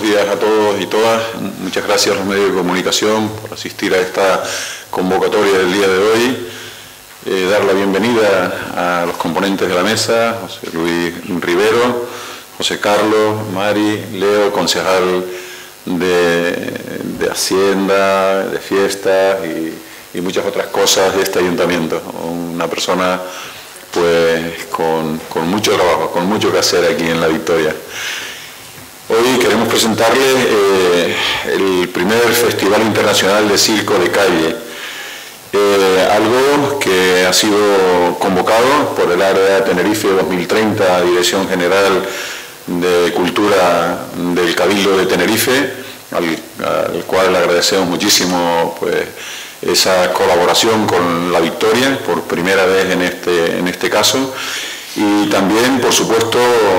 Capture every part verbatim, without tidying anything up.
días a todos y todas. Muchas gracias a los medios de comunicación por asistir a esta convocatoria del día de hoy. Eh, dar la bienvenida a los componentes de la mesa, José Luis Rivero, José Carlos, Mari, Leo, concejal de, de Hacienda, de Fiestas y, y muchas otras cosas de este ayuntamiento. Una persona pues con, con mucho trabajo, con mucho que hacer aquí en La Victoria. Hoy queremos presentarles eh, el primer Festival Internacional de Circo de Calle, eh, algo que ha sido convocado por el Área Tenerife dos mil treinta, Dirección General de Cultura del Cabildo de Tenerife, al, al cual le agradecemos muchísimo pues, esa colaboración con La Victoria, por primera vez en este, en este caso. Y también, por supuesto,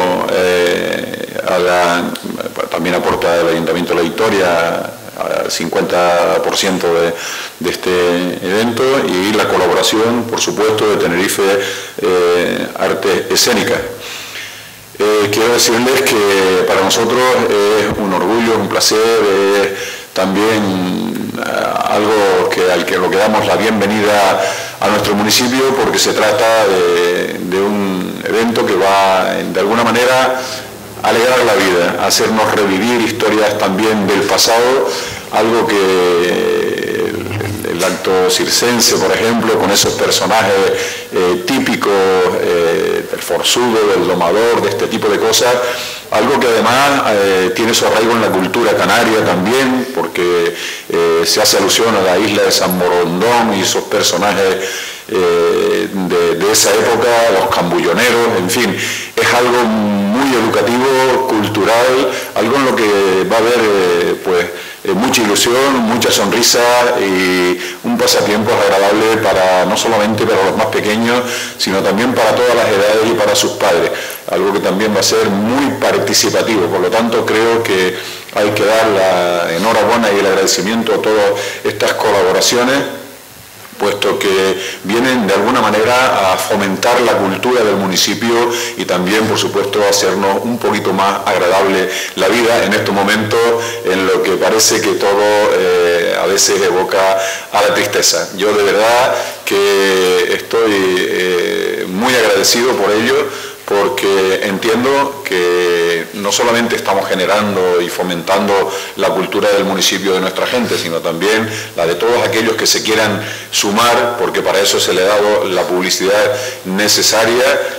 eh, a la, también aporta el Ayuntamiento de La Victoria al cincuenta por ciento de, de este evento y la colaboración, por supuesto, de Tenerife eh, Artes Escénicas. Eh, quiero decirles que para nosotros es un orgullo, un placer, es también eh, algo que, al que lo que damos la bienvenida a nuestro municipio, porque se trata de, de un evento que va de alguna manera a alegrar la vida, a hacernos revivir historias también del pasado, algo que el, el acto circense, por ejemplo, con esos personajes eh, típicos eh, del forzudo, del domador, de este tipo de cosas, algo que además eh, tiene su arraigo en la cultura canaria también, porque eh, se hace alusión a la isla de San Borondón y esos personajes eh, de, de esa época, los cambulloneros, en fin, es algo muy educativo, cultural, algo en lo que va a haber eh, pues, eh, mucha ilusión, mucha sonrisa y un pasatiempo agradable para no solamente para los más pequeños, sino también para todas las edades y para sus padres, algo que también va a ser muy participativo. Por lo tanto, creo que hay que dar la enhorabuena y el agradecimiento a todas estas colaboraciones, puesto que vienen de alguna manera a fomentar la cultura del municipio y también, por supuesto, a hacernos un poquito más agradable la vida en estos momentos en lo que parece que todo eh, a veces evoca a la tristeza. Yo de verdad que estoy eh, muy agradecido por ello, porque entiendo que no solamente estamos generando y fomentando la cultura del municipio de nuestra gente, sino también la de todos aquellos que se quieran sumar, porque para eso se le ha dado la publicidad necesaria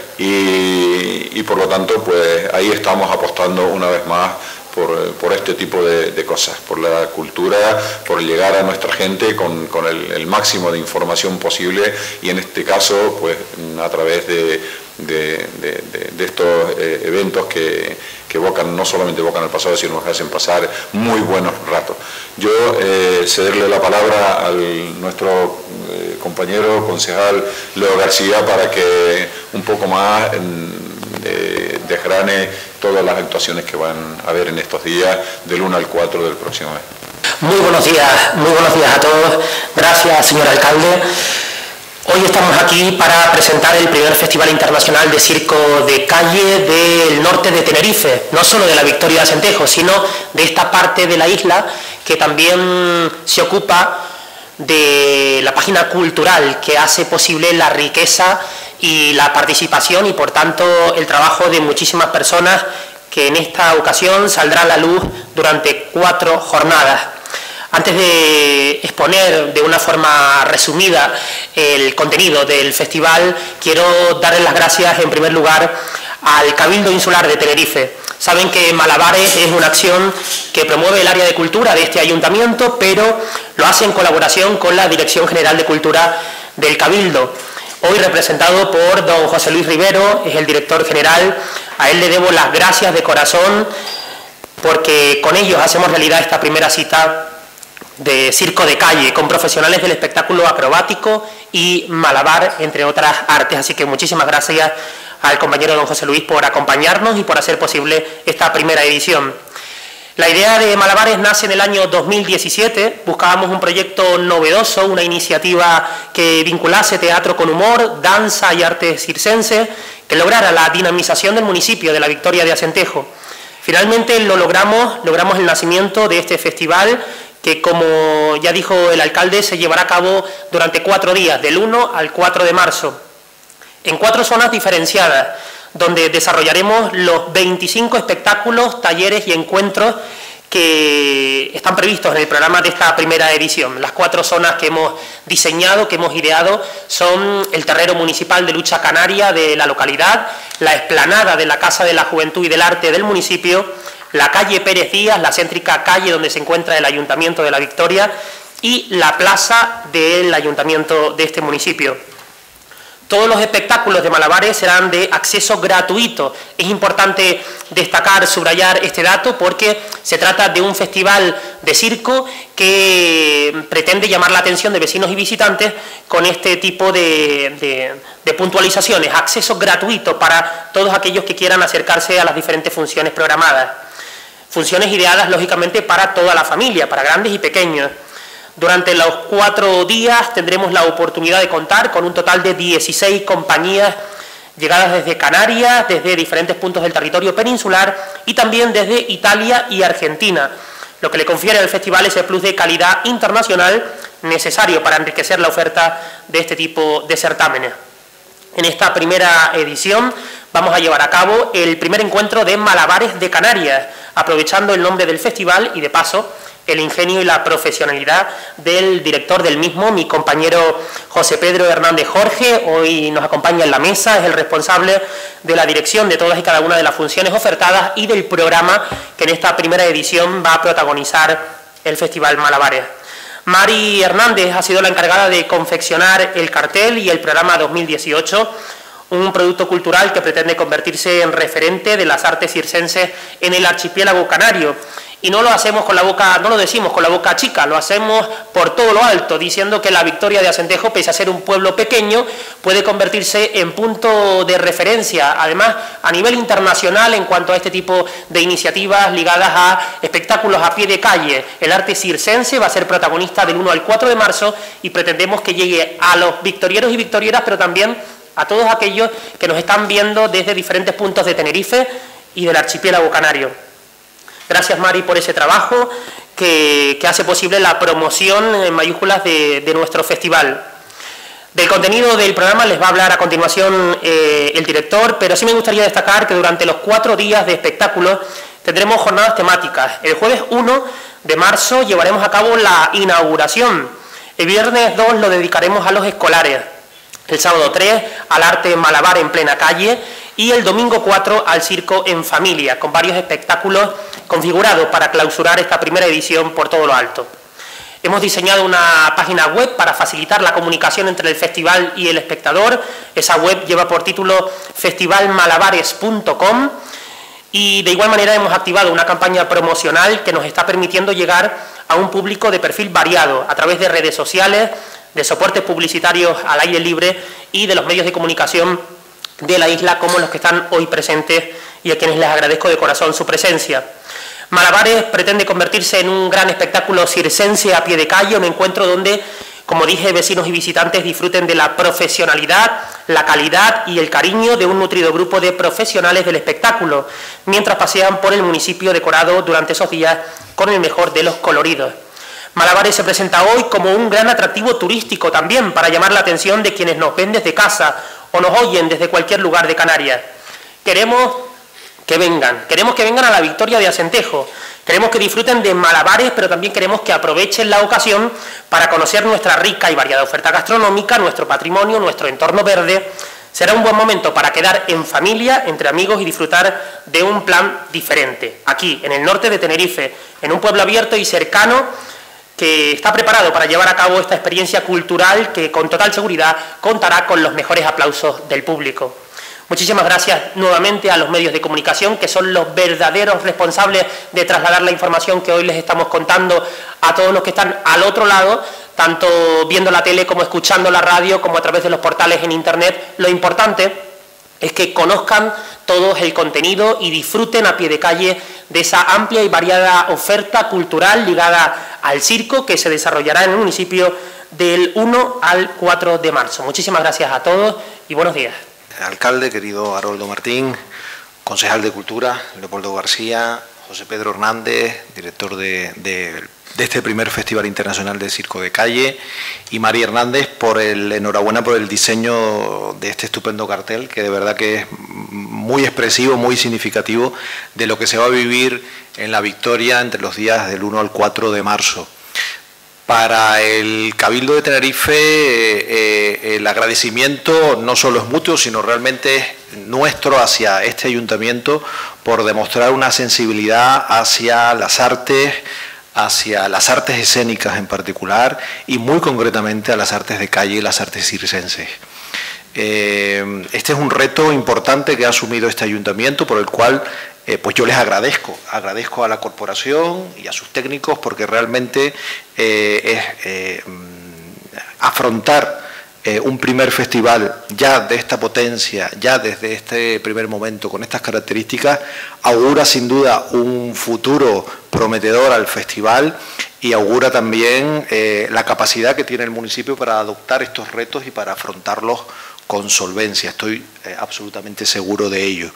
y, y por lo tanto pues ahí estamos apostando una vez más Por, por este tipo de, de cosas, por la cultura, por llegar a nuestra gente con, con el, el máximo de información posible y en este caso pues a través de, de, de, de, de estos eh, eventos que, que evocan, no solamente evocan el pasado, sino que hacen pasar muy buenos ratos. Yo eh, cederle la palabra a nuestro eh, compañero concejal Leo García para que un poco más eh, desgrane todas las actuaciones que van a haber en estos días del uno al cuatro del próximo mes. Muy buenos días, muy buenos días a todos. Gracias, señor alcalde. Hoy estamos aquí para presentar el primer Festival Internacional de Circo de Calle del norte de Tenerife, no solo de La Victoria de Acentejo, sino de esta parte de la isla que también se ocupa de la página cultural que hace posible la riqueza y la participación y por tanto el trabajo de muchísimas personas que en esta ocasión saldrá a la luz durante cuatro jornadas. Antes de exponer de una forma resumida el contenido del festival, quiero darles las gracias en primer lugar al Cabildo Insular de Tenerife. Saben que Malabares es una acción que promueve el área de cultura de este ayuntamiento, pero lo hace en colaboración con la Dirección General de Cultura del Cabildo. Hoy representado por don José Luis Rivero, es el director general. A él le debo las gracias de corazón porque con ellos hacemos realidad esta primera cita de circo de calle, con profesionales del espectáculo acrobático y malabar, entre otras artes. Así que muchísimas gracias al compañero don José Luis por acompañarnos y por hacer posible esta primera edición. La idea de Malabares nace en el año dos mil diecisiete, buscábamos un proyecto novedoso, una iniciativa que vinculase teatro con humor, danza y arte circense, que lograra la dinamización del municipio de La Victoria de Acentejo. Finalmente lo logramos, logramos el nacimiento de este festival que, como ya dijo el alcalde, se llevará a cabo durante cuatro días, del uno al cuatro de marzo, en cuatro zonas diferenciadas, donde desarrollaremos los veinticinco espectáculos, talleres y encuentros que están previstos en el programa de esta primera edición. Las cuatro zonas que hemos diseñado, que hemos ideado, son el terreno municipal de lucha canaria de la localidad, la explanada de la Casa de la Juventud y del Arte del municipio, la calle Pérez Díaz, la céntrica calle donde se encuentra el Ayuntamiento de la Victoria, y la plaza del Ayuntamiento de este municipio. Todos los espectáculos de malabares serán de acceso gratuito. Es importante destacar, subrayar este dato porque se trata de un festival de circo que pretende llamar la atención de vecinos y visitantes con este tipo de, de, de puntualizaciones. Acceso gratuito para todos aquellos que quieran acercarse a las diferentes funciones programadas. Funciones ideadas, lógicamente, para toda la familia, para grandes y pequeños. Durante los cuatro días tendremos la oportunidad de contar con un total de dieciséis compañías llegadas desde Canarias, desde diferentes puntos del territorio peninsular y también desde Italia y Argentina, lo que le confiere al festival ese plus de calidad internacional necesario para enriquecer la oferta de este tipo de certámenes. En esta primera edición vamos a llevar a cabo el primer encuentro de malabares de Canarias, aprovechando el nombre del festival y, de paso, el ingenio y la profesionalidad del director del mismo, mi compañero José Pedro Hernández Jorge. Hoy nos acompaña en la mesa, es el responsable de la dirección de todas y cada una de las funciones ofertadas y del programa que en esta primera edición va a protagonizar el Festival Malabares. Mari Hernández ha sido la encargada de confeccionar el cartel y el programa dos mil dieciocho, un producto cultural que pretende convertirse en referente de las artes circenses en el archipiélago canario. Y no lo hacemos con la boca, no lo decimos con la boca chica, lo hacemos por todo lo alto, diciendo que la Victoria de Acentejo, pese a ser un pueblo pequeño, puede convertirse en punto de referencia, además a nivel internacional en cuanto a este tipo de iniciativas ligadas a espectáculos a pie de calle. El arte circense va a ser protagonista del uno al cuatro de marzo y pretendemos que llegue a los victorieros y victorieras, pero también a todos aquellos que nos están viendo desde diferentes puntos de Tenerife y del archipiélago canario. Gracias, Mari, por ese trabajo que, que hace posible la promoción en mayúsculas de, de nuestro festival. Del contenido del programa les va a hablar a continuación eh, el director, pero sí me gustaría destacar que durante los cuatro días de espectáculos tendremos jornadas temáticas. El jueves uno de marzo llevaremos a cabo la inauguración. El viernes dos lo dedicaremos a los escolares. El sábado tres al arte malabar en plena calle y el domingo cuatro al circo en familia, con varios espectáculos configurados para clausurar esta primera edición por todo lo alto. Hemos diseñado una página web para facilitar la comunicación entre el festival y el espectador. Esa web lleva por título festival malabares punto com y de igual manera hemos activado una campaña promocional que nos está permitiendo llegar a un público de perfil variado a través de redes sociales, de soportes publicitarios al aire libre y de los medios de comunicación de la isla como los que están hoy presentes y a quienes les agradezco de corazón su presencia. Malabares pretende convertirse en un gran espectáculo circense a pie de calle, un encuentro donde, como dije, vecinos y visitantes disfruten de la profesionalidad, la calidad y el cariño de un nutrido grupo de profesionales del espectáculo, mientras pasean por el municipio decorado durante esos días con el mejor de los coloridos. Malabares se presenta hoy como un gran atractivo turístico también para llamar la atención de quienes nos ven desde casa o nos oyen desde cualquier lugar de Canarias. Queremos que vengan, queremos que vengan a la Victoria de Acentejo, queremos que disfruten de malabares, pero también queremos que aprovechen la ocasión para conocer nuestra rica y variada oferta gastronómica, nuestro patrimonio, nuestro entorno verde. Será un buen momento para quedar en familia, entre amigos y disfrutar de un plan diferente, aquí, en el norte de Tenerife, en un pueblo abierto y cercano, que está preparado para llevar a cabo esta experiencia cultural que con total seguridad contará con los mejores aplausos del público. Muchísimas gracias nuevamente a los medios de comunicación, que son los verdaderos responsables de trasladar la información que hoy les estamos contando a todos los que están al otro lado, tanto viendo la tele como escuchando la radio, como a través de los portales en internet. Lo importante es que conozcan todos el contenido y disfruten a pie de calle de esa amplia y variada oferta cultural ligada al circo que se desarrollará en el municipio del uno al cuatro de marzo. Muchísimas gracias a todos y buenos días. Alcalde, querido Haroldo Martín, concejal de Cultura, Leopoldo García, José Pedro Hernández, director de, de, de este primer Festival Internacional de Circo de Calle, y María Hernández, por el enhorabuena por el diseño de este estupendo cartel, que de verdad que es muy expresivo, muy significativo de lo que se va a vivir en La Victoria entre los días del uno al cuatro de marzo. Para el Cabildo de Tenerife, eh, el agradecimiento no solo es mutuo, sino realmente es nuestro hacia este ayuntamiento por demostrar una sensibilidad hacia las artes, hacia las artes escénicas en particular y muy concretamente a las artes de calle y las artes circenses. Eh, este es un reto importante que ha asumido este ayuntamiento, por el cual eh, pues yo les agradezco, agradezco a la corporación y a sus técnicos, porque realmente eh, es eh, afrontar eh, un primer festival ya de esta potencia, ya desde este primer momento, con estas características, augura sin duda un futuro prometedor al festival y augura también eh, la capacidad que tiene el municipio para adoptar estos retos y para afrontarlos con solvencia. Estoy eh, absolutamente seguro de ello.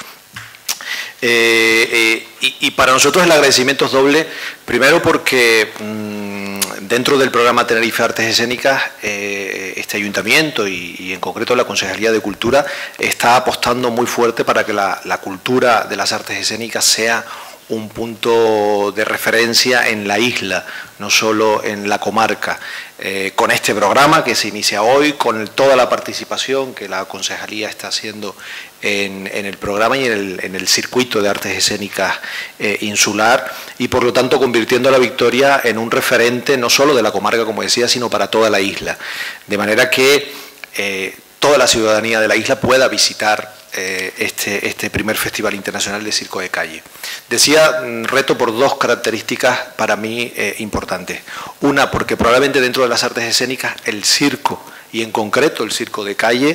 Eh, eh, y, y para nosotros el agradecimiento es doble, primero porque mmm, dentro del programa Tenerife Artes Escénicas, eh, este ayuntamiento y, y en concreto la Concejalía de Cultura está apostando muy fuerte para que la, la cultura de las artes escénicas sea un punto de referencia en la isla, no solo en la comarca. Eh, con este programa que se inicia hoy, con el, toda la participación que la Concejalía está haciendo en, en el programa y en el, en el circuito de artes escénicas eh, insular, y por lo tanto convirtiendo a La Victoria en un referente no solo de la comarca, como decía, sino para toda la isla. De manera que eh, toda la ciudadanía de la isla pueda visitar Eh, este, este primer Festival Internacional de Circo de Calle. Decía reto por dos características para mí eh, importantes. Una, porque probablemente dentro de las artes escénicas el circo, y en concreto el circo de calle,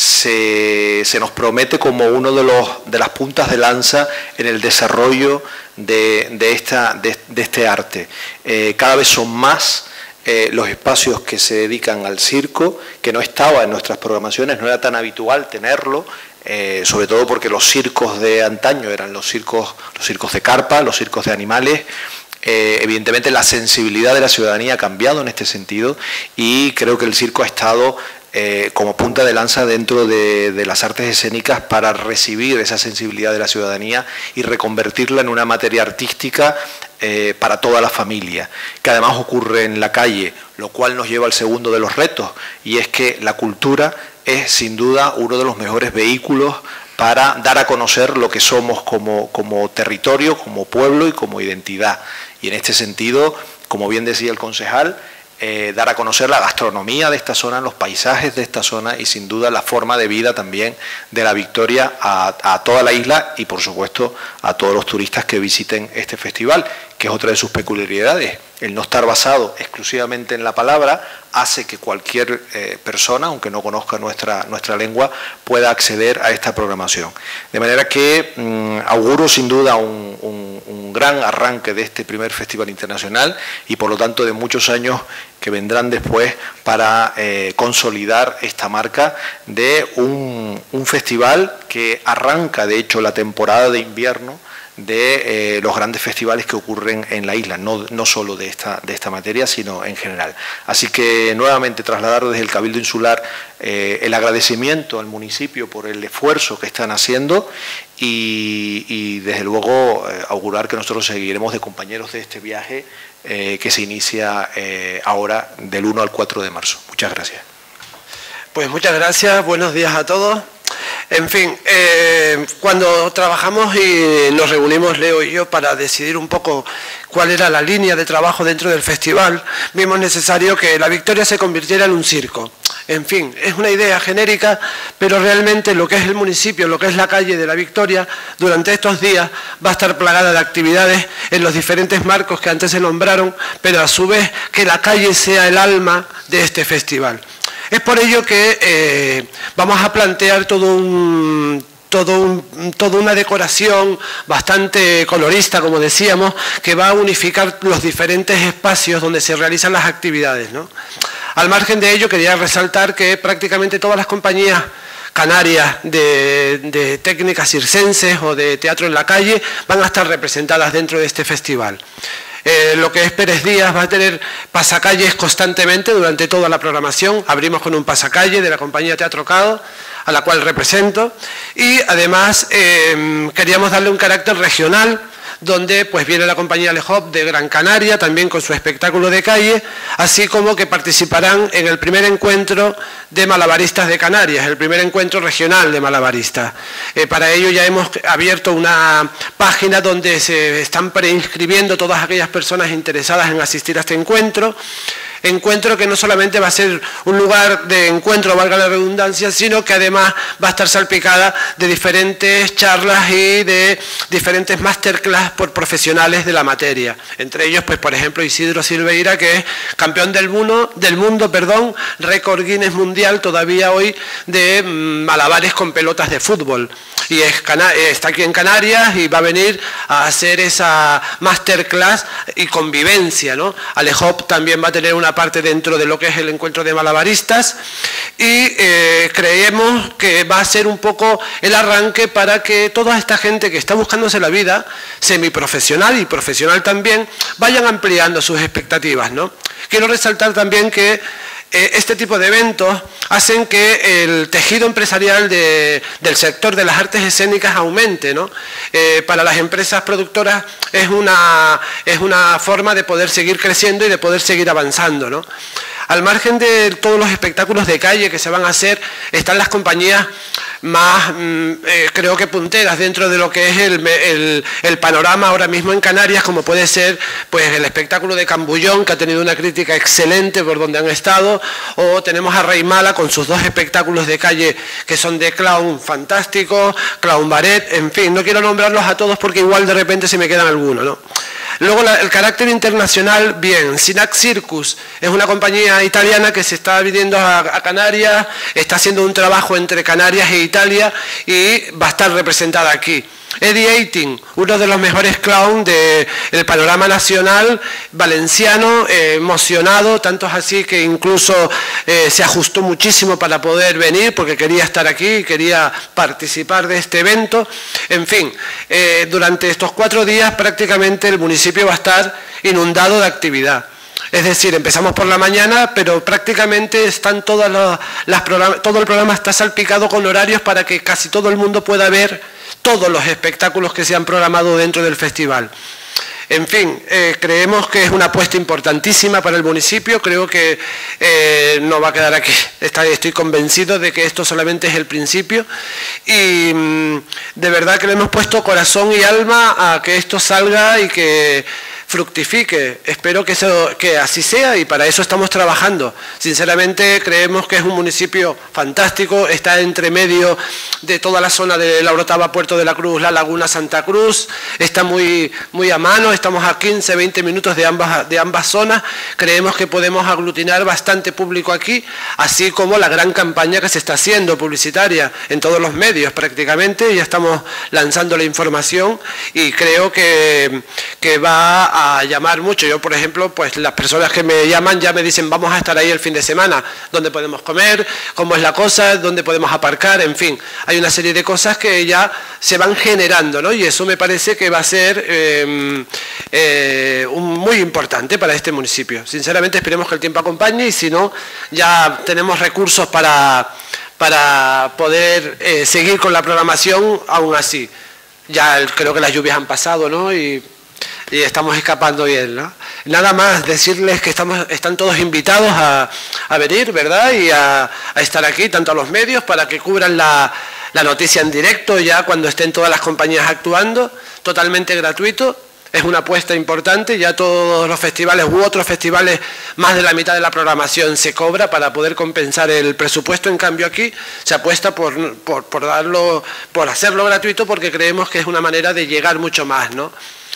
se, se nos promete como uno de, los, de las puntas de lanza en el desarrollo de, de, esta, de, de este arte. Eh, cada vez son más Eh, los espacios que se dedican al circo, que no estaba en nuestras programaciones, no era tan habitual tenerlo, eh, sobre todo porque los circos de antaño eran los circos, los circos de carpa, los circos de animales. Eh, evidentemente la sensibilidad de la ciudadanía ha cambiado en este sentido y creo que el circo ha estado eh, como punta de lanza dentro de, de las artes escénicas para recibir esa sensibilidad de la ciudadanía y reconvertirla en una materia artística Eh, para toda la familia, que además ocurre en la calle, lo cual nos lleva al segundo de los retos, y es que la cultura es sin duda uno de los mejores vehículos para dar a conocer lo que somos como, como territorio, como pueblo y como identidad. Y en este sentido, como bien decía el concejal, Eh, dar a conocer la gastronomía de esta zona, los paisajes de esta zona y sin duda la forma de vida también de La Victoria a, a toda la isla y por supuesto a todos los turistas que visiten este festival, que es otra de sus peculiaridades. El no estar basado exclusivamente en la palabra hace que cualquier eh, persona, aunque no conozca nuestra, nuestra lengua, pueda acceder a esta programación. De manera que mmm, auguro sin duda un, un, un gran arranque de este primer Festival Internacional y por lo tanto de muchos años que vendrán después para eh, consolidar esta marca de un, un festival que arranca de hecho la temporada de invierno de eh, los grandes festivales que ocurren en la isla, no, no solo de esta, de esta materia, sino en general. Así que nuevamente trasladar desde el Cabildo Insular eh, el agradecimiento al municipio por el esfuerzo que están haciendo y, y desde luego eh, augurar que nosotros seguiremos de compañeros de este viaje eh, que se inicia eh, ahora del uno al cuatro de marzo. Muchas gracias. Pues muchas gracias, buenos días a todos. En fin, eh, cuando trabajamos y nos reunimos Leo y yo para decidir un poco cuál era la línea de trabajo dentro del festival, vimos necesario que La Victoria se convirtiera en un circo. En fin, es una idea genérica, pero realmente lo que es el municipio, lo que es la calle de La Victoria, durante estos días va a estar plagada de actividades en los diferentes marcos que antes se nombraron, pero a su vez que la calle sea el alma de este festival. Es por ello que eh, vamos a plantear todo un, todo un, toda una decoración bastante colorista, como decíamos, que va a unificar los diferentes espacios donde se realizan las actividades, ¿no? Al margen de ello, quería resaltar que prácticamente todas las compañías canarias de, de técnicas circenses o de teatro en la calle van a estar representadas dentro de este festival. Eh, lo que es Pérez Díaz va a tener pasacalles constantemente durante toda la programación. Abrimos con un pasacalle de la compañía Teatro Cado, a la cual represento, y además eh, queríamos darle un carácter regional, donde pues viene la compañía Le Hop de Gran Canaria, también con su espectáculo de calle, así como que participarán en el primer encuentro de malabaristas de Canarias, el primer encuentro regional de malabaristas. Eh, para ello ya hemos abierto una página donde se están preinscribiendo todas aquellas personas interesadas en asistir a este encuentro. Encuentro que no solamente va a ser un lugar de encuentro, valga la redundancia, sino que además va a estar salpicada de diferentes charlas y de diferentes masterclass por profesionales de la materia. Entre ellos, pues por ejemplo, Isidro Silveira, que es campeón del mundo, del mundo, perdón, récord Guinness mundial todavía hoy de malabares con pelotas de fútbol. Y es, está aquí en Canarias y va a venir a hacer esa masterclass y convivencia, ¿no? Ale Hop también va a tener una parte dentro de lo que es el encuentro de malabaristas y eh, creemos que va a ser un poco el arranque para que toda esta gente que está buscándose la vida, semiprofesional y profesional también, vayan ampliando sus expectativas, ¿no? Quiero resaltar también que este tipo de eventos hacen que el tejido empresarial de, del sector de las artes escénicas aumente, ¿no? Eh, para las empresas productoras es una, es una forma de poder seguir creciendo y de poder seguir avanzando, ¿no? Al margen de todos los espectáculos de calle que se van a hacer, están las compañías más, eh, creo que punteras dentro de lo que es el, el, el panorama ahora mismo en Canarias, como puede ser pues el espectáculo de Cambullón, que ha tenido una crítica excelente por donde han estado, o tenemos a Rey Mala con sus dos espectáculos de calle que son de clown fantástico, clown ballet, en fin, no quiero nombrarlos a todos porque igual de repente se me quedan algunos, ¿no? Luego la, el carácter internacional, bien, Sinac Circus es una compañía italiana que se está viniendo a, a Canarias, está haciendo un trabajo entre Canarias e Italia y va a estar representada aquí. Eddie Eiting, uno de los mejores clowns del panorama nacional valenciano, eh, emocionado, tanto es así que incluso eh, se ajustó muchísimo para poder venir porque quería estar aquí, quería participar de este evento. En fin, eh, durante estos cuatro días prácticamente el municipio va a estar inundado de actividad. Es decir, empezamos por la mañana, pero prácticamente están todas las, las programas, todo el programa está salpicado con horarios para que casi todo el mundo pueda ver todos los espectáculos que se han programado dentro del festival. En fin, eh, creemos que es una apuesta importantísima para el municipio, creo que eh, no va a quedar aquí, Está, estoy convencido de que esto solamente es el principio y mmm, de verdad que le hemos puesto corazón y alma a que esto salga y que fructifique. Espero que, eso, que así sea y para eso estamos trabajando. Sinceramente creemos que es un municipio fantástico, está entre medio de toda la zona de La Orotava, Puerto de la Cruz, La Laguna, Santa Cruz, está muy, muy a mano, estamos a quince, veinte minutos de ambas, de ambas zonas, creemos que podemos aglutinar bastante público aquí, así como la gran campaña que se está haciendo publicitaria en todos los medios prácticamente, ya estamos lanzando la información y creo que, que va a a llamar mucho. Yo, por ejemplo, pues las personas que me llaman ya me dicen vamos a estar ahí el fin de semana, dónde podemos comer, cómo es la cosa, dónde podemos aparcar, en fin, hay una serie de cosas que ya se van generando, ¿no? Y eso me parece que va a ser eh, eh, un, muy importante para este municipio. Sinceramente esperemos que el tiempo acompañe y si no, ya tenemos recursos para, para poder eh, seguir con la programación aún así. Ya creo que las lluvias han pasado, ¿no? Y y estamos escapando bien, ¿no? Nada más decirles que estamos, están todos invitados a, a venir, ¿verdad? Y a, a estar aquí, tanto a los medios, para que cubran la, la noticia en directo ya cuando estén todas las compañías actuando, totalmente gratuito. Es una apuesta importante, ya todos los festivales u otros festivales, más de la mitad de la programación se cobra para poder compensar el presupuesto, en cambio aquí se apuesta por, por, por, darlo, por hacerlo gratuito porque creemos que es una manera de llegar mucho más, ¿no?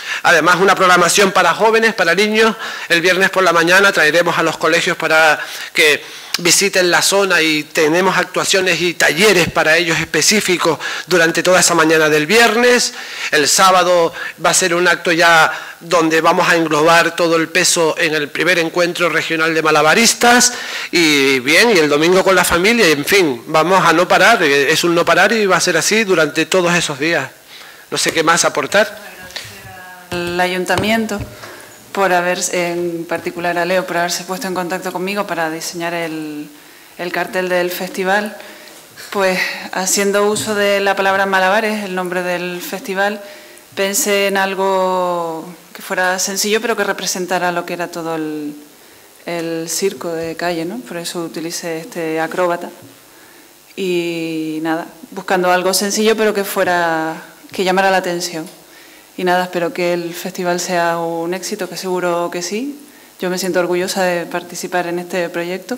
Además, una programación para jóvenes, para niños. El viernes por la mañana traeremos a los colegios para que visiten la zona y tenemos actuaciones y talleres para ellos específicos durante toda esa mañana del viernes. El sábado va a ser un acto ya donde vamos a englobar todo el peso en el primer encuentro regional de malabaristas. Y bien, y el domingo con la familia, y en fin, vamos a no parar, es un no parar y va a ser así durante todos esos días. No sé qué más aportar. El ayuntamiento, por haber, en particular a Leo, por haberse puesto en contacto conmigo para diseñar el, el cartel del festival, pues haciendo uso de la palabra malabares, el nombre del festival, pensé en algo que fuera sencillo pero que representara lo que era todo el, el circo de calle, ¿no? Por eso utilicé este acróbata. Y nada, buscando algo sencillo pero que fuera, que llamara la atención. Y nada, espero que el festival sea un éxito, que seguro que sí. Yo me siento orgullosa de participar en este proyecto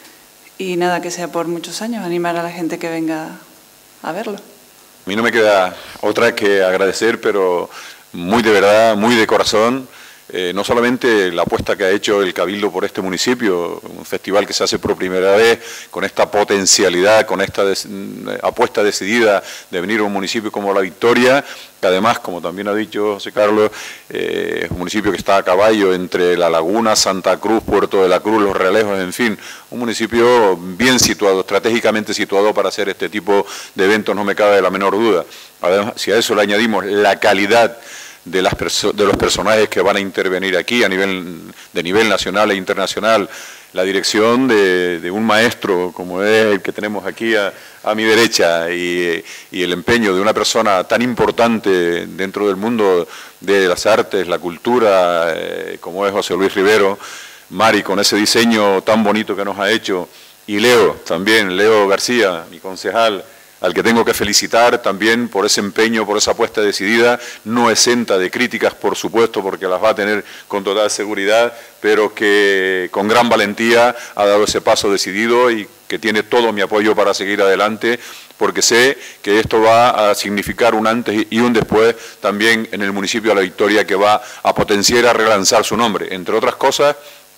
y nada, que sea por muchos años, animar a la gente que venga a verlo. A mí no me queda otra que agradecer, pero muy de verdad, muy de corazón, eh, no solamente la apuesta que ha hecho el Cabildo por este municipio, un festival que se hace por primera vez, con esta potencialidad, con esta des, apuesta decidida de venir a un municipio como La Victoria, que además, como también ha dicho José Carlos, eh, es un municipio que está a caballo entre La Laguna, Santa Cruz, Puerto de la Cruz, Los Realejos, en fin, un municipio bien situado, estratégicamente situado para hacer este tipo de eventos, no me cabe la menor duda. Además, si a eso le añadimos la calidad de, las de los personajes que van a intervenir aquí a nivel de nivel nacional e internacional, la dirección de, de un maestro como es el que tenemos aquí a, a mi derecha y, y el empeño de una persona tan importante dentro del mundo de las artes, la cultura, eh, como es José Luis Rivero, Mari con ese diseño tan bonito que nos ha hecho, y Leo también, Leo García, mi concejal, al que tengo que felicitar también por ese empeño, por esa apuesta decidida, no exenta de críticas, por supuesto, porque las va a tener con total seguridad, pero que con gran valentía ha dado ese paso decidido y que tiene todo mi apoyo para seguir adelante, porque sé que esto va a significar un antes y un después también en el municipio de La Victoria, que va a potenciar, a relanzar su nombre, entre otras cosas,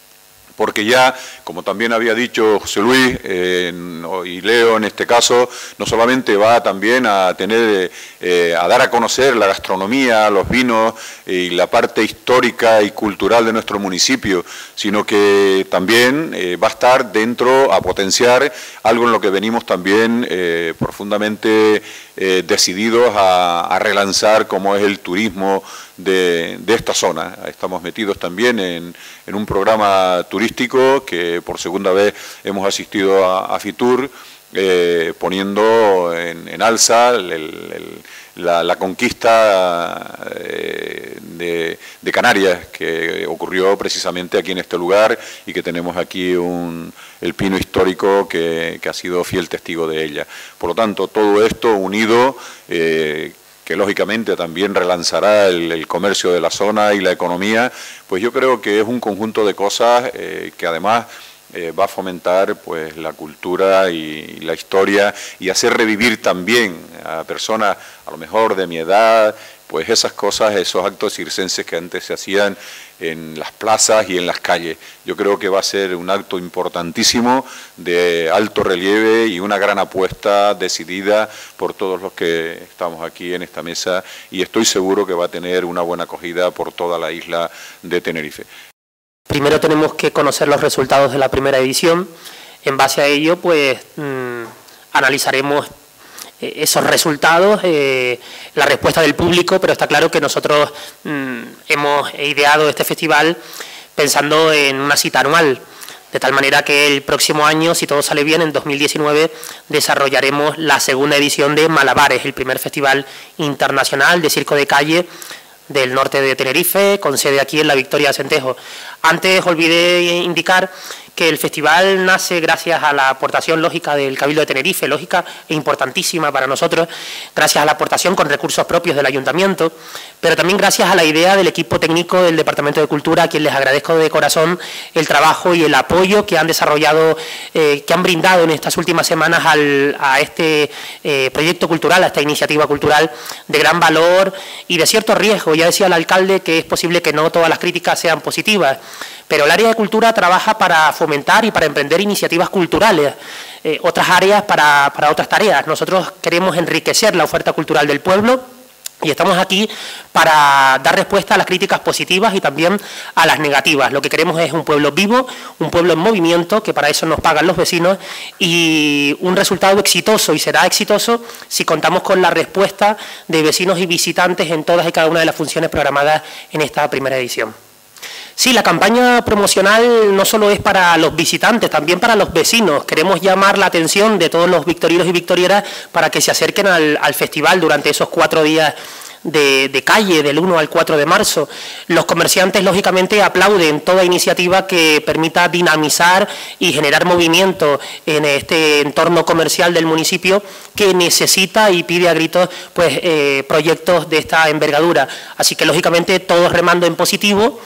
porque ya, como también había dicho José Luis eh, y Leo en este caso, no solamente va también a tener, eh, a dar a conocer la gastronomía, los vinos y la parte histórica y cultural de nuestro municipio, sino que también eh, va a estar dentro a potenciar algo en lo que venimos también eh, profundamente eh, decididos a, a relanzar, como es el turismo de, de esta zona. Estamos metidos también en, en un programa turístico que por segunda vez hemos asistido a, a Fitur, eh, poniendo en, en alza el, el, la, la conquista eh, de, de Canarias, que ocurrió precisamente aquí en este lugar y que tenemos aquí un, el pino histórico que, que ha sido fiel testigo de ella. Por lo tanto, todo esto unido, eh, que lógicamente también relanzará el, el comercio de la zona y la economía, pues yo creo que es un conjunto de cosas eh, que además eh, va a fomentar pues la cultura y, y la historia y hacer revivir también a personas a lo mejor de mi edad, pues esas cosas, esos actos circenses que antes se hacían en las plazas y en las calles. Yo creo que va a ser un acto importantísimo de alto relieve y una gran apuesta decidida por todos los que estamos aquí en esta mesa, y estoy seguro que va a tener una buena acogida por toda la isla de Tenerife. Primero tenemos que conocer los resultados de la primera edición. En base a ello, pues mmm, analizaremos esos resultados, eh, la respuesta del público, pero está claro que nosotros mmm, hemos ideado este festival pensando en una cita anual, de tal manera que el próximo año, si todo sale bien, en dos mil diecinueve, desarrollaremos la segunda edición de Malabares, el primer festival internacional de circo de calle del norte de Tenerife, con sede aquí en La Victoria de Acentejo. Antes olvidé indicar que el festival nace gracias a la aportación lógica del Cabildo de Tenerife, lógica e importantísima para nosotros, gracias a la aportación con recursos propios del Ayuntamiento, pero también gracias a la idea del equipo técnico del Departamento de Cultura, a quien les agradezco de corazón el trabajo y el apoyo que han desarrollado, eh, que han brindado en estas últimas semanas al, a este eh, proyecto cultural, a esta iniciativa cultural de gran valor y de cierto riesgo. Ya decía el alcalde que es posible que no todas las críticas sean positivas, pero el área de cultura trabaja para fomentar y para emprender iniciativas culturales, eh, otras áreas para, para otras tareas. Nosotros queremos enriquecer la oferta cultural del pueblo y estamos aquí para dar respuesta a las críticas positivas y también a las negativas. Lo que queremos es un pueblo vivo, un pueblo en movimiento, que para eso nos pagan los vecinos, y un resultado exitoso, y será exitoso si contamos con la respuesta de vecinos y visitantes en todas y cada una de las funciones programadas en esta primera edición. Sí, la campaña promocional no solo es para los visitantes, también para los vecinos. Queremos llamar la atención de todos los victorinos y victorieras para que se acerquen al, al festival durante esos cuatro días de, de calle, del uno al cuatro de marzo. Los comerciantes, lógicamente, aplauden toda iniciativa que permita dinamizar y generar movimiento en este entorno comercial del municipio, que necesita y pide a gritos pues, eh, proyectos de esta envergadura. Así que, lógicamente, todos remando en positivo.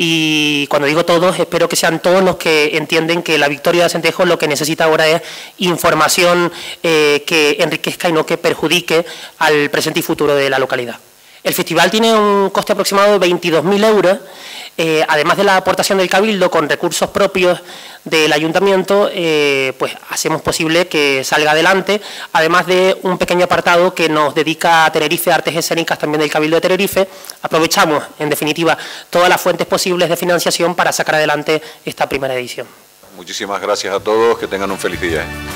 Y cuando digo todos, espero que sean todos los que entienden que la victoria de Acentejo lo que necesita ahora es información eh, que enriquezca y no que perjudique al presente y futuro de la localidad. El festival tiene un coste aproximado de veintidós mil euros, eh, además de la aportación del Cabildo con recursos propios del Ayuntamiento, eh, pues hacemos posible que salga adelante, además de un pequeño apartado que nos dedica a Tenerife Artes Escénicas, también del Cabildo de Tenerife. Aprovechamos, en definitiva, todas las fuentes posibles de financiación para sacar adelante esta primera edición. Muchísimas gracias a todos, que tengan un feliz día.